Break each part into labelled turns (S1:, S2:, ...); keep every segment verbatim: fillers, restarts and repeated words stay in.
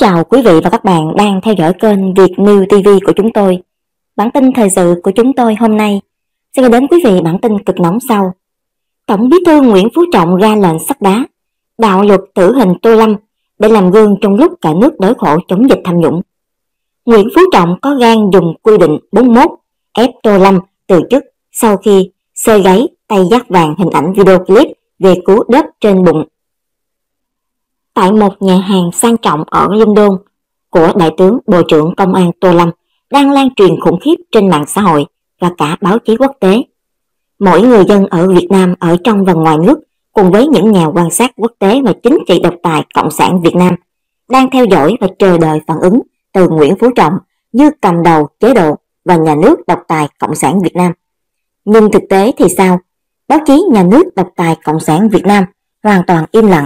S1: chào quý vị và các bạn đang theo dõi kênh Việt News ti vi của chúng tôi. Bản tin thời sự của chúng tôi hôm nay sẽ gửi đến quý vị bản tin cực nóng sau. Tổng Bí thư Nguyễn Phú Trọng ra lệnh sắt đá, đạo luật tử hình Tô Lâm để làm gương trong lúc cả nước đói khổ chống dịch tham nhũng. Nguyễn Phú Trọng có gan dùng quy định bốn mươi mốt ép Tô Lâm từ chức sau khi xơi gáy tay dắt vàng hình ảnh video clip về cú đớp trên bụng tại một nhà hàng sang trọng ở London của Đại tướng Bộ trưởng Công an Tô Lâm đang lan truyền khủng khiếp trên mạng xã hội và cả báo chí quốc tế. Mỗi người dân ở Việt Nam ở trong và ngoài nước cùng với những nhà quan sát quốc tế và chính trị độc tài Cộng sản Việt Nam đang theo dõi và chờ đợi phản ứng từ Nguyễn Phú Trọng như cầm đầu chế độ và nhà nước độc tài Cộng sản Việt Nam. Nhưng thực tế thì sao? Báo chí nhà nước độc tài Cộng sản Việt Nam hoàn toàn im lặng,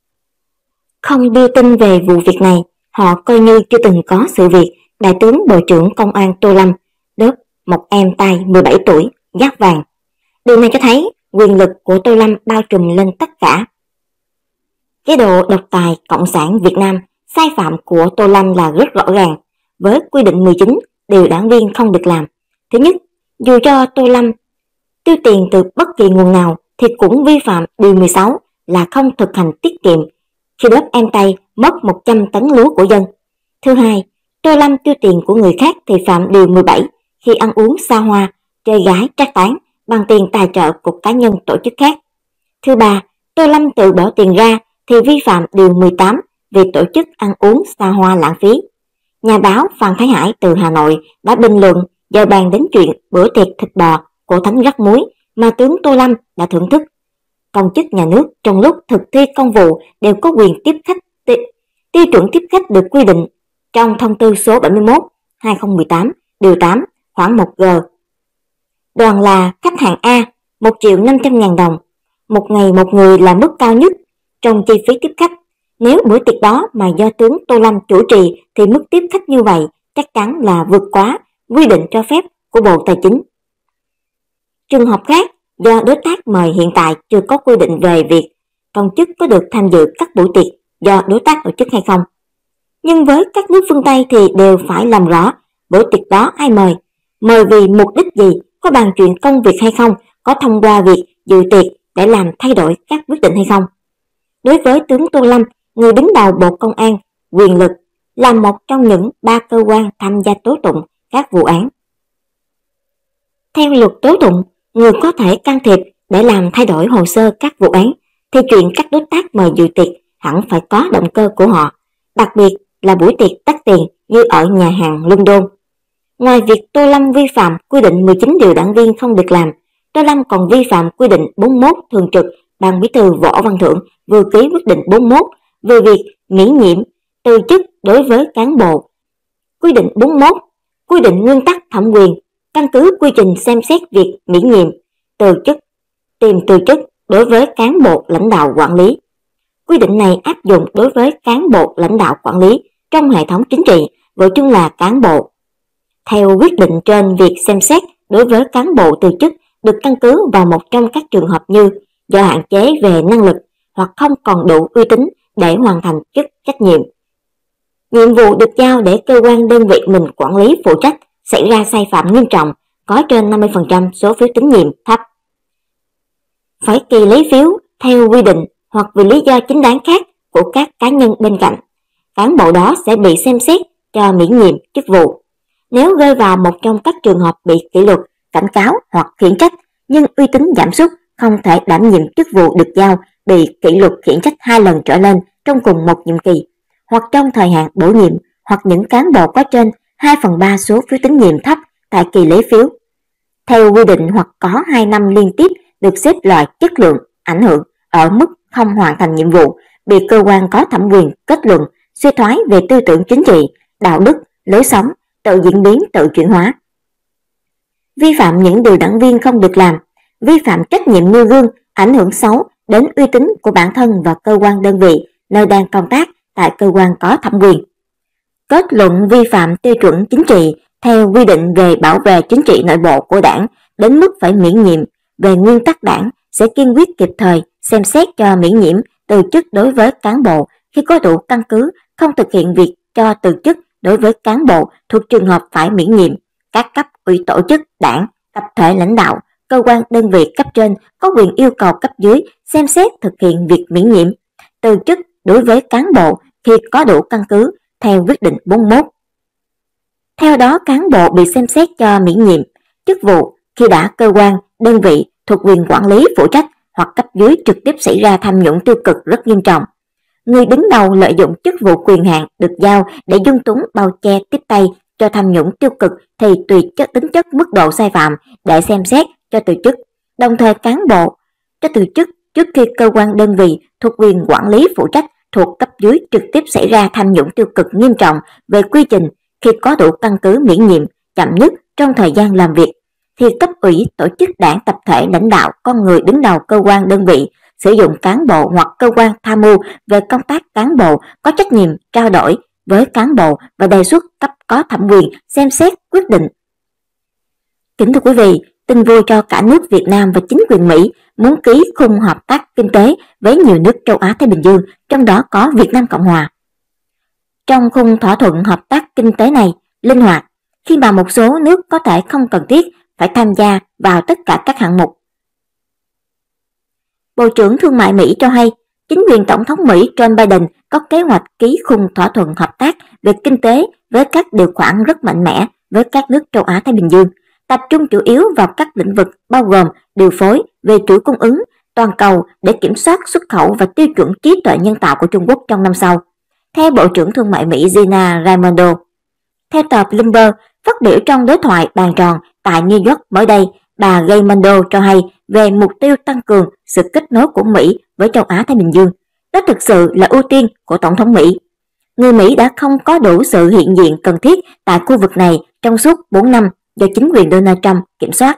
S1: không đưa tin về vụ việc này. Họ coi như chưa từng có sự việc Đại tướng Bộ trưởng Công an Tô Lâm đớp một em trai mười bảy tuổi dắt vàng. Điều này cho thấy quyền lực của Tô Lâm bao trùm lên tất cả. Chế độ độc tài Cộng sản Việt Nam, sai phạm của Tô Lâm là rất rõ ràng, với quy định mười chín điều đảng viên không được làm. Thứ nhất, dù cho Tô Lâm tiêu tiền từ bất kỳ nguồn nào thì cũng vi phạm điều mười sáu là không thực hành tiết kiệm khi đớp em tay mất một trăm tấn lúa của dân. Thứ hai, Tô Lâm tiêu tiền của người khác thì phạm điều mười bảy khi ăn uống xa hoa, chơi gái trác tán bằng tiền tài trợ của cá nhân tổ chức khác. Thứ ba, Tô Lâm tự bỏ tiền ra thì vi phạm điều mười tám vì tổ chức ăn uống xa hoa lãng phí. Nhà báo Phan Thái Hải từ Hà Nội đã bình luận giờ bàn đến chuyện bữa tiệc thịt bò của Thánh Rắc Muối mà tướng Tô Lâm đã thưởng thức. Công chức nhà nước trong lúc thực thi công vụ đều có quyền tiếp khách. Tiêu chuẩn tiếp khách được quy định trong thông tư số bảy mươi mốt trên hai nghìn không trăm mười tám điều tám khoản một G. Đoàn là khách hàng A một triệu năm trăm ngàn đồng, một ngày một người là mức cao nhất trong chi phí tiếp khách. Nếu bữa tiệc đó mà do tướng Tô Lâm chủ trì thì mức tiếp khách như vậy chắc chắn là vượt quá quy định cho phép của Bộ Tài chính. Trường hợp khác, do đối tác mời hiện tại chưa có quy định về việc công chức có được tham dự các buổi tiệc do đối tác tổ chức hay không. Nhưng với các nước phương Tây thì đều phải làm rõ bữa tiệc đó ai mời, mời vì mục đích gì, có bàn chuyện công việc hay không, có thông qua việc dự tiệc để làm thay đổi các quyết định hay không. Đối với tướng Tô Lâm, người đứng đầu Bộ Công an, quyền lực là một trong những ba cơ quan tham gia tố tụng các vụ án. Theo luật tố tụng, người có thể can thiệp để làm thay đổi hồ sơ các vụ án thì chuyện các đối tác mời dự tiệc hẳn phải có động cơ của họ, đặc biệt là buổi tiệc đắt tiền như ở nhà hàng London. Ngoài việc Tô Lâm vi phạm quy định mười chín điều đảng viên không được làm, Tô Lâm còn vi phạm quy định bốn mươi mốt thường trực Ban Bí thư Võ Văn Thưởng vừa ký quyết định bốn mươi mốt về việc miễn nhiệm từ chức đối với cán bộ. Quy định bốn mươi mốt quy định nguyên tắc thẩm quyền, căn cứ quy trình xem xét việc miễn nhiệm, từ chức, tìm từ chức đối với cán bộ lãnh đạo quản lý. Quy định này áp dụng đối với cán bộ lãnh đạo quản lý trong hệ thống chính trị, gọi chung là cán bộ. Theo quyết định trên, việc xem xét đối với cán bộ từ chức được căn cứ vào một trong các trường hợp như do hạn chế về năng lực hoặc không còn đủ uy tín để hoàn thành chức trách nhiệm. Nhiệm vụ được giao để cơ quan đơn vị mình quản lý phụ trách xảy ra sai phạm nghiêm trọng, có trên năm mươi phần trăm số phiếu tín nhiệm thấp. Phải kỳ lấy phiếu theo quy định hoặc vì lý do chính đáng khác của các cá nhân bên cạnh, cán bộ đó sẽ bị xem xét cho miễn nhiệm chức vụ. Nếu rơi vào một trong các trường hợp bị kỷ luật, cảnh cáo hoặc khiển trách nhưng uy tín giảm sút, không thể đảm nhiệm chức vụ được giao, bị kỷ luật khiển trách hai lần trở lên trong cùng một nhiệm kỳ, hoặc trong thời hạn bổ nhiệm, hoặc những cán bộ có trên hai phần ba số phiếu tín nhiệm thấp tại kỳ lấy phiếu theo quy định hoặc có hai năm liên tiếp được xếp loại chất lượng ảnh hưởng ở mức không hoàn thành nhiệm vụ, bị cơ quan có thẩm quyền kết luận suy thoái về tư tưởng chính trị, đạo đức, lối sống, tự diễn biến, tự chuyển hóa. Vi phạm những điều đảng viên không được làm, vi phạm trách nhiệm nêu gương, ảnh hưởng xấu đến uy tín của bản thân và cơ quan đơn vị nơi đang công tác tại cơ quan có thẩm quyền. Kết luận vi phạm tiêu chuẩn chính trị theo quy định về bảo vệ chính trị nội bộ của đảng đến mức phải miễn nhiệm, về nguyên tắc đảng sẽ kiên quyết kịp thời xem xét cho miễn nhiệm từ chức đối với cán bộ khi có đủ căn cứ không thực hiện việc cho từ chức đối với cán bộ thuộc trường hợp phải miễn nhiệm. Các cấp ủy tổ chức đảng, tập thể lãnh đạo, cơ quan đơn vị cấp trên có quyền yêu cầu cấp dưới xem xét thực hiện việc miễn nhiệm, từ chức đối với cán bộ khi có đủ căn cứ theo quyết định bốn mươi mốt. Theo đó, cán bộ bị xem xét cho miễn nhiệm chức vụ khi đã cơ quan, đơn vị thuộc quyền quản lý phụ trách hoặc cấp dưới trực tiếp xảy ra tham nhũng tiêu cực rất nghiêm trọng. Người đứng đầu lợi dụng chức vụ quyền hạn được giao để dung túng bao che tiếp tay cho tham nhũng tiêu cực thì tùy chất tính chất mức độ sai phạm để xem xét cho từ chức. Đồng thời cán bộ cho từ chức trước khi cơ quan đơn vị thuộc quyền quản lý phụ trách thuộc cấp dưới trực tiếp xảy ra tham nhũng tiêu cực nghiêm trọng về quy trình khi có đủ căn cứ miễn nhiệm chậm nhất trong thời gian làm việc, thì cấp ủy tổ chức đảng, tập thể lãnh đạo con người đứng đầu cơ quan đơn vị sử dụng cán bộ hoặc cơ quan tham mưu về công tác cán bộ có trách nhiệm trao đổi với cán bộ và đề xuất cấp có thẩm quyền xem xét quyết định. Kính thưa quý vị, tin vui cho cả nước Việt Nam và chính quyền Mỹ muốn ký khung hợp tác kinh tế với nhiều nước châu Á Thái Bình Dương, trong đó có Việt Nam Cộng Hòa. Trong khung thỏa thuận hợp tác kinh tế này linh hoạt, khi mà một số nước có thể không cần thiết phải tham gia vào tất cả các hạng mục. Bộ trưởng Thương mại Mỹ cho hay, chính quyền Tổng thống Mỹ Joe Biden có kế hoạch ký khung thỏa thuận hợp tác về kinh tế với các điều khoản rất mạnh mẽ với các nước châu Á Thái Bình Dương, tập trung chủ yếu vào các lĩnh vực bao gồm điều phối về chuỗi cung ứng toàn cầu để kiểm soát xuất khẩu và tiêu chuẩn trí tuệ nhân tạo của Trung Quốc trong năm sau, theo Bộ trưởng Thương mại Mỹ Gina Raimondo. Theo tờ Bloomberg, phát biểu trong đối thoại bàn tròn tại New York mới đây, bà Raimondo cho hay về mục tiêu tăng cường sự kết nối của Mỹ với châu Á Thái Bình Dương. Đó thực sự là ưu tiên của Tổng thống Mỹ. Người Mỹ đã không có đủ sự hiện diện cần thiết tại khu vực này trong suốt bốn năm do chính quyền Donald Trump kiểm soát.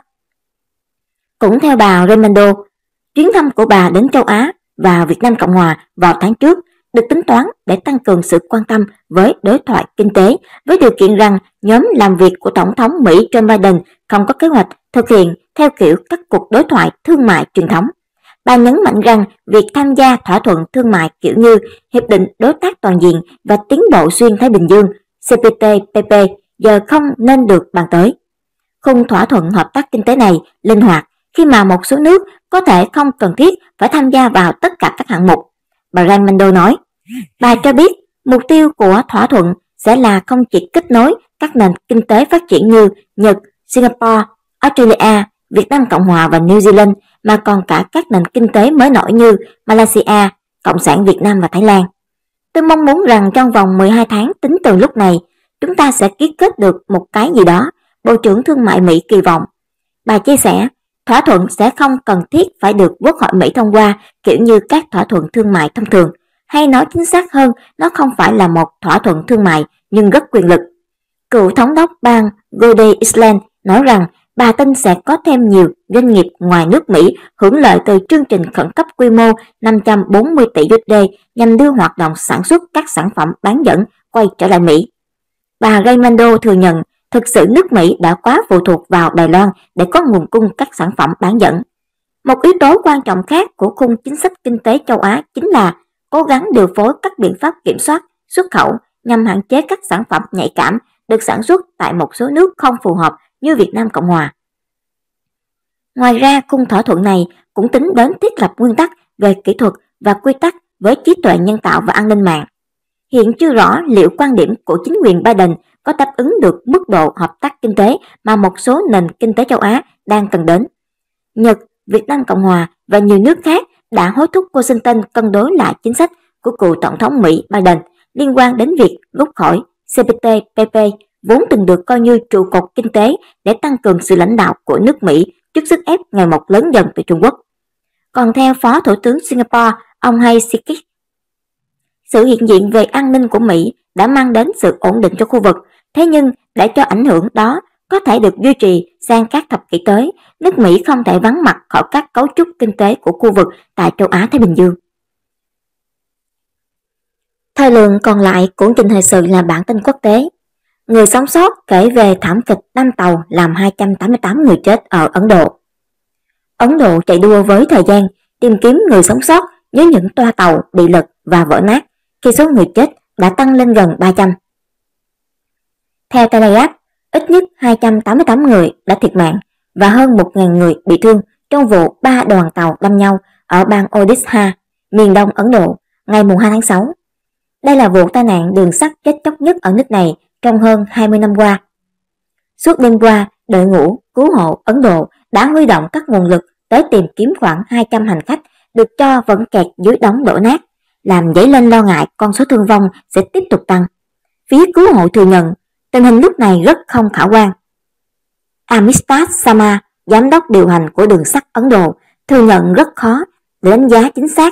S1: Cũng theo bà Raimondo, chuyến thăm của bà đến châu Á và Việt Nam Cộng Hòa vào tháng trước được tính toán để tăng cường sự quan tâm với đối thoại kinh tế, với điều kiện rằng nhóm làm việc của Tổng thống Mỹ Joe Biden không có kế hoạch thực hiện theo kiểu các cuộc đối thoại thương mại truyền thống. Bà nhấn mạnh rằng việc tham gia thỏa thuận thương mại kiểu như Hiệp định Đối tác Toàn diện và Tiến bộ Xuyên Thái Bình Dương C P T P P giờ không nên được bàn tới. Khung thỏa thuận hợp tác kinh tế này linh hoạt khi mà một số nước có thể không cần thiết phải tham gia vào tất cả các hạng mục. Bà Raimondo nói, bà cho biết mục tiêu của thỏa thuận sẽ là không chỉ kết nối các nền kinh tế phát triển như Nhật, Singapore, Australia, Việt Nam Cộng Hòa và New Zealand, mà còn cả các nền kinh tế mới nổi như Malaysia, Cộng sản Việt Nam và Thái Lan. Tôi mong muốn rằng trong vòng mười hai tháng tính từ lúc này, chúng ta sẽ ký kết được một cái gì đó, Bộ trưởng Thương mại Mỹ kỳ vọng. Bà chia sẻ, thỏa thuận sẽ không cần thiết phải được Quốc hội Mỹ thông qua kiểu như các thỏa thuận thương mại thông thường, hay nói chính xác hơn, nó không phải là một thỏa thuận thương mại nhưng rất quyền lực. Cựu thống đốc bang Rhode Island nói rằng bà tin sẽ có thêm nhiều doanh nghiệp ngoài nước Mỹ hưởng lợi từ chương trình khẩn cấp quy mô năm trăm bốn mươi tỷ đô la nhằm đưa hoạt động sản xuất các sản phẩm bán dẫn quay trở lại Mỹ. Bà Raimondo thừa nhận thực sự nước Mỹ đã quá phụ thuộc vào Đài Loan để có nguồn cung các sản phẩm bán dẫn. Một yếu tố quan trọng khác của khung chính sách kinh tế châu Á chính là cố gắng điều phối các biện pháp kiểm soát xuất khẩu nhằm hạn chế các sản phẩm nhạy cảm được sản xuất tại một số nước không phù hợp như Việt Nam Cộng Hòa. Ngoài ra, khung thỏa thuận này cũng tính đến thiết lập nguyên tắc về kỹ thuật và quy tắc với trí tuệ nhân tạo và an ninh mạng. Hiện chưa rõ liệu quan điểm của chính quyền Biden có đáp ứng được mức độ hợp tác kinh tế mà một số nền kinh tế châu Á đang cần đến. Nhật, Việt Nam Cộng Hòa và nhiều nước khác đã hối thúc Washington cân đối lại chính sách của cựu Tổng thống Mỹ Biden liên quan đến việc rút khỏi C P T P P, vốn từng được coi như trụ cột kinh tế để tăng cường sự lãnh đạo của nước Mỹ trước sức ép ngày một lớn dần từ Trung Quốc. Còn theo Phó Thủ tướng Singapore, ông Hay Sikit, sự hiện diện về an ninh của Mỹ đã mang đến sự ổn định cho khu vực, thế nhưng để cho ảnh hưởng đó có thể được duy trì sang các thập kỷ tới, nước Mỹ không thể vắng mặt khỏi các cấu trúc kinh tế của khu vực tại châu Á Thái Bình Dương. Thời lượng còn lại của chương trình thời sự là bản tin quốc tế. Người sống sót kể về thảm kịch đâm tàu làm hai trăm tám mươi tám người chết ở Ấn Độ. Ấn Độ chạy đua với thời gian tìm kiếm người sống sót với những toa tàu bị lật và vỡ nát khi số người chết đã tăng lên gần ba trăm. Theo Telegraph, ít nhất hai trăm tám mươi tám người đã thiệt mạng và hơn một nghìn người bị thương trong vụ ba đoàn tàu đâm nhau ở bang Odisha, miền đông Ấn Độ, ngày hai tháng sáu. Đây là vụ tai nạn đường sắt chết chóc nhất ở nước này trong hơn hai mươi năm qua. Suốt đêm qua, đội ngũ cứu hộ Ấn Độ đã huy động các nguồn lực tới tìm kiếm khoảng hai trăm hành khách được cho vẫn kẹt dưới đống đổ nát, làm dấy lên lo ngại con số thương vong sẽ tiếp tục tăng. Phía cứu hộ thừa nhận tình hình lúc này rất không khả quan. Amitabh Sharma, giám đốc điều hành của đường sắt Ấn Độ, thừa nhận rất khó để đánh giá chính xác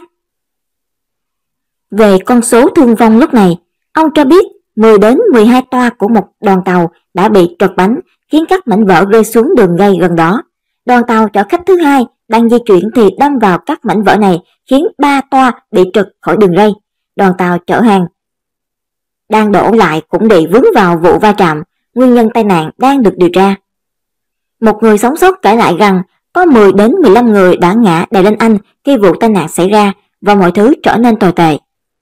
S1: về con số thương vong lúc này. Ông cho biết mười đến mười hai toa của một đoàn tàu đã bị trật bánh, khiến các mảnh vỡ rơi xuống đường ray gần đó. Đoàn tàu chở khách thứ hai đang di chuyển thì đâm vào các mảnh vỡ này, khiến ba toa bị trật khỏi đường ray. Đoàn tàu chở hàng đang đổ lại cũng bị vướng vào vụ va chạm. Nguyên nhân tai nạn đang được điều tra. Một người sống sót kể lại rằng có mười đến mười lăm người đã ngã đè lên anh khi vụ tai nạn xảy ra và mọi thứ trở nên tồi tệ.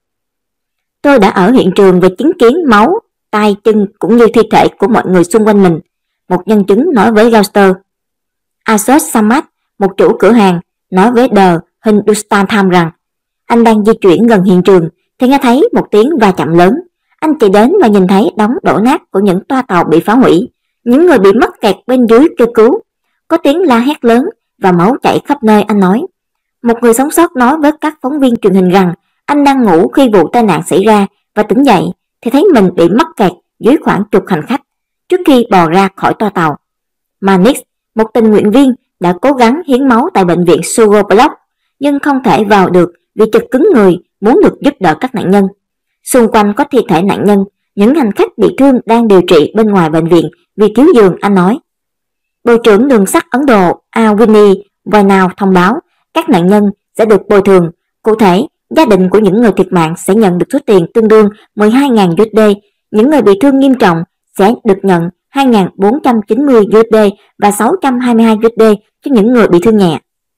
S1: Tôi đã ở hiện trường và chứng kiến máu, tay, chân cũng như thi thể của mọi người xung quanh mình, một nhân chứng nói với Reuters. Ashok Samad, một chủ cửa hàng, nói với The Hindustan Times rằng anh đang di chuyển gần hiện trường thì nghe thấy một tiếng va chạm lớn. Anh chạy đến và nhìn thấy đống đổ nát của những toa tàu bị phá hủy. Những người bị mắc kẹt bên dưới kêu cứu. Có tiếng la hét lớn và máu chảy khắp nơi, anh nói. Một người sống sót nói với các phóng viên truyền hình rằng anh đang ngủ khi vụ tai nạn xảy ra và tỉnh dậy thì thấy mình bị mắc kẹt dưới khoảng chục hành khách trước khi bò ra khỏi toa tàu. Manix, một tình nguyện viên, đã cố gắng hiến máu tại bệnh viện Sugar Block nhưng không thể vào được vì chật cứng người, muốn được giúp đỡ các nạn nhân. Xung quanh có thi thể nạn nhân, những hành khách bị thương đang điều trị bên ngoài bệnh viện vì thiếu giường, anh nói. Bộ trưởng đường sắt Ấn Độ Ashwini Vaishnaw thông báo các nạn nhân sẽ được bồi thường. Cụ thể, gia đình của những người thiệt mạng sẽ nhận được số tiền tương đương mười hai nghìn đô la, những người bị thương nghiêm trọng sẽ được nhận hai nghìn bốn trăm chín mươi đô la và sáu trăm hai mươi hai đô la cho những người bị thương nhẹ.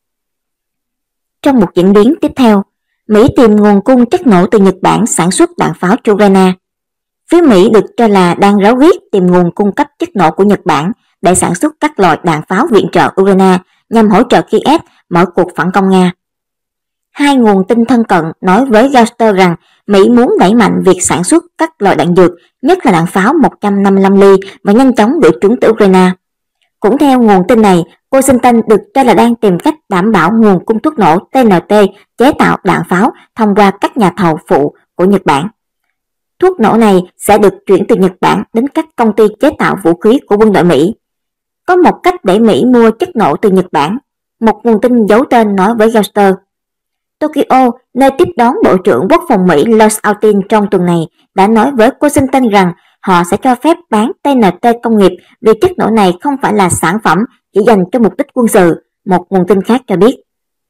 S1: Trong một diễn biến tiếp theo, Mỹ tìm nguồn cung chất nổ từ Nhật Bản sản xuất đạn pháo cho Ukraine. Phía Mỹ được cho là đang ráo riết tìm nguồn cung cấp chất nổ của Nhật Bản để sản xuất các loại đạn pháo viện trợ Ukraine nhằm hỗ trợ Kiev mở cuộc phản công Nga. Hai nguồn tin thân cận nói với Reuters rằng Mỹ muốn đẩy mạnh việc sản xuất các loại đạn dược, nhất là đạn pháo một trăm năm mươi lăm ly và nhanh chóng gửi chúng tới Ukraine. Cũng theo nguồn tin này, Washington được cho là đang tìm cách đảm bảo nguồn cung thuốc nổ T N T chế tạo đạn pháo thông qua các nhà thầu phụ của Nhật Bản. Thuốc nổ này sẽ được chuyển từ Nhật Bản đến các công ty chế tạo vũ khí của quân đội Mỹ. Có một cách để Mỹ mua chất nổ từ Nhật Bản, một nguồn tin giấu tên nói với Reuters. Tokyo, nơi tiếp đón Bộ trưởng Quốc phòng Mỹ Lloyd Austin trong tuần này, đã nói với Washington rằng họ sẽ cho phép bán T N T công nghiệp vì chất nổ này không phải là sản phẩm chỉ dành cho mục đích quân sự, một nguồn tin khác cho biết.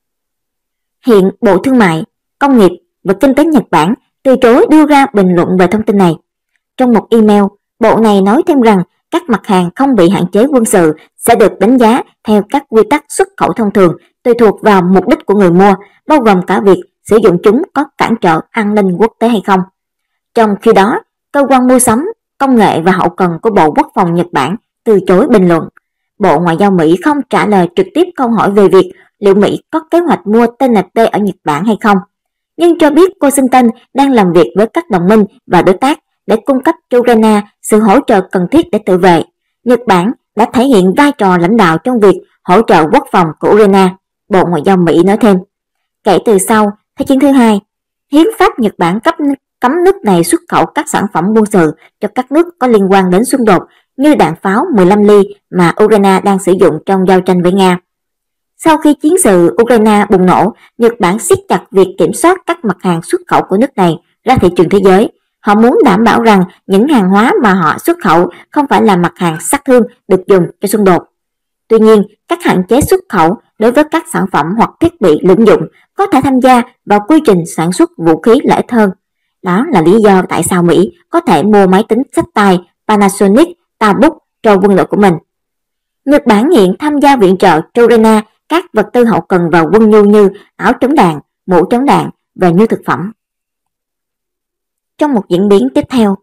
S1: Hiện Bộ Thương mại, Công nghiệp và Kinh tế Nhật Bản từ chối đưa ra bình luận về thông tin này. Trong một email, Bộ này nói thêm rằng các mặt hàng không bị hạn chế quân sự sẽ được đánh giá theo các quy tắc xuất khẩu thông thường tùy thuộc vào mục đích của người mua, bao gồm cả việc sử dụng chúng có cản trở an ninh quốc tế hay không. Trong khi đó, cơ quan mua sắm, công nghệ và hậu cần của Bộ Quốc phòng Nhật Bản từ chối bình luận. Bộ Ngoại giao Mỹ không trả lời trực tiếp câu hỏi về việc liệu Mỹ có kế hoạch mua T N T ở Nhật Bản hay không, nhưng cho biết Washington đang làm việc với các đồng minh và đối tác để cung cấp cho Ukraine sự hỗ trợ cần thiết để tự vệ. Nhật Bản đã thể hiện vai trò lãnh đạo trong việc hỗ trợ quốc phòng của Ukraine, Bộ Ngoại giao Mỹ nói thêm. Kể từ sau Thế chiến thứ hai, hiến pháp Nhật Bản cấp cấm nước này xuất khẩu các sản phẩm quân sự cho các nước có liên quan đến xung đột như đạn pháo mười lăm ly mà Ukraine đang sử dụng trong giao tranh với Nga. Sau khi chiến sự Ukraine bùng nổ, Nhật Bản siết chặt việc kiểm soát các mặt hàng xuất khẩu của nước này ra thị trường thế giới. Họ muốn đảm bảo rằng những hàng hóa mà họ xuất khẩu không phải là mặt hàng sát thương được dùng cho xung đột. Tuy nhiên, các hạn chế xuất khẩu đối với các sản phẩm hoặc thiết bị lưỡng dụng có thể tham gia vào quy trình sản xuất vũ khí lợi ích hơn. Đó là lý do tại sao Mỹ có thể mua máy tính xách tay Panasonic Tabuk cho quân đội của mình. Nhật Bản hiện tham gia viện trợ cho Ukraine các vật tư hậu cần và quân nhu như áo chống đạn, mũ chống đạn và nhu thực phẩm. Trong một diễn biến tiếp theo,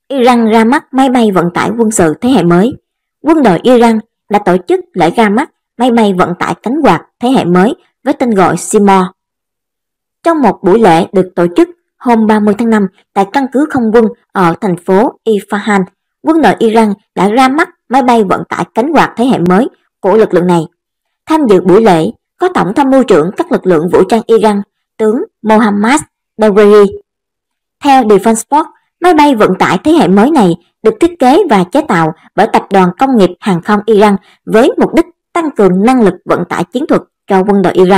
S1: Iran ra mắt máy bay vận tải quân sự thế hệ mới. Quân đội Iran đã tổ chức lễ ra mắt máy bay vận tải cánh quạt thế hệ mới với tên gọi Seymour. Trong một buổi lễ được tổ chức hôm ba mươi tháng năm tại căn cứ không quân ở thành phố Isfahan, quân đội Iran đã ra mắt máy bay vận tải cánh quạt thế hệ mới của lực lượng này. Tham dự buổi lễ có Tổng tham mưu trưởng các lực lượng vũ trang Iran, tướng Mohammad Dawery. Theo Defense Force, máy bay vận tải thế hệ mới này được thiết kế và chế tạo bởi Tập đoàn Công nghiệp Hàng không Iran với mục đích tăng cường năng lực vận tải chiến thuật cho quân đội Iran.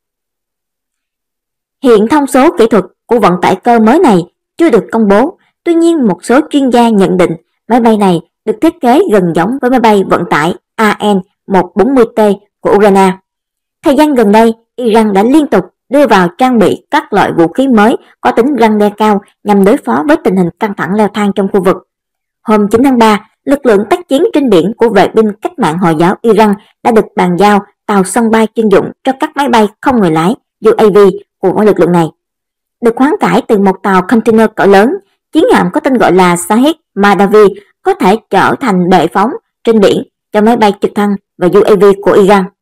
S1: Hiện thông số kỹ thuật của vận tải cơ mới này chưa được công bố, tuy nhiên một số chuyên gia nhận định máy bay này được thiết kế gần giống với máy bay vận tải A N một bốn mươi T của Ukraine. Thời gian gần đây, Iran đã liên tục đưa vào trang bị các loại vũ khí mới có tính răn đe cao nhằm đối phó với tình hình căng thẳng leo thang trong khu vực. Hôm chín tháng ba, lực lượng tác chiến trên biển của vệ binh cách mạng Hồi giáo Iran đã được bàn giao tàu sân bay chuyên dụng cho các máy bay không người lái U A V của lực lượng này. Được hoán cải từ một tàu container cỡ lớn, chiến hạm có tên gọi là Shahid Mahdavi có thể trở thành bệ phóng trên biển cho máy bay trực thăng và U A V của Iran.